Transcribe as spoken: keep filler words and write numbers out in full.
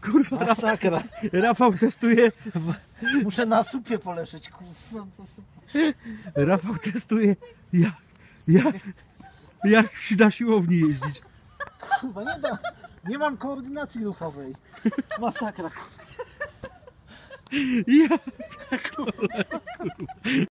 Kurwa, Masakra. Rafał testuje, Muszę na supie poleżeć, kurwa. Po prostu. Rafał testuje jak, jak, jak na siłowni jeździć. Kurwa, nie da. Nie mam koordynacji ruchowej. Masakra. Ja